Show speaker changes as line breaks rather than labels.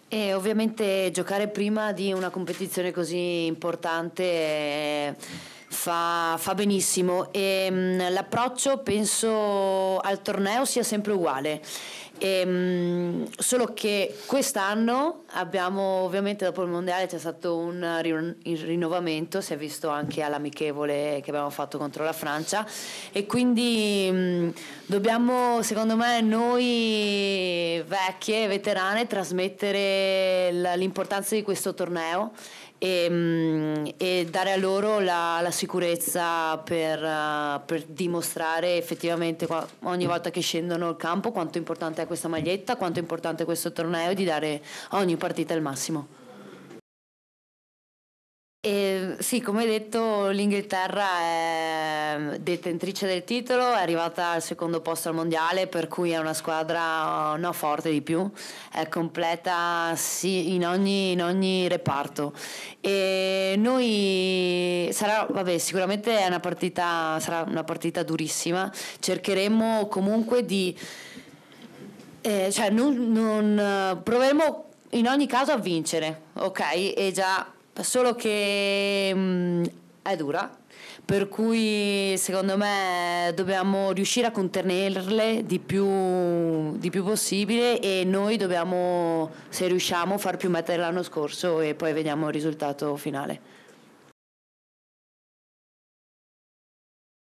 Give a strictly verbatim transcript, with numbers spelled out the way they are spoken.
E ovviamente giocare prima di una competizione così importante eh, fa, fa benissimo e mh, l'approccio penso al torneo sia sempre uguale. E, mh, solo che quest'anno abbiamo, ovviamente dopo il mondiale c'è stato un rin- il rinnovamento, si è visto anche all'amichevole che abbiamo fatto contro la Francia e quindi mh, dobbiamo, secondo me, noi vecchie, veterane, trasmettere la, l'importanza di questo torneo e, e dare a loro la, la sicurezza per, uh, per dimostrare effettivamente qua, ogni volta che scendono il campo quanto importante è questa maglietta, quanto è importante questo torneo e di dare a ogni partita il massimo. E sì, come hai detto, l'Inghilterra è detentrice del titolo, è arrivata al secondo posto al mondiale, per cui è una squadra no forte di più, è completa sì, in ogni, in ogni reparto. E noi sarà, vabbè, sicuramente è una partita, sarà una partita durissima, cercheremo comunque di eh, cioè non, non proveremo in ogni caso a vincere, ok? E già solo che mh, è dura, per cui secondo me dobbiamo riuscire a contenerle di più, di più possibile e noi dobbiamo, se riusciamo, far più mettere l'anno scorso e poi vediamo il risultato finale.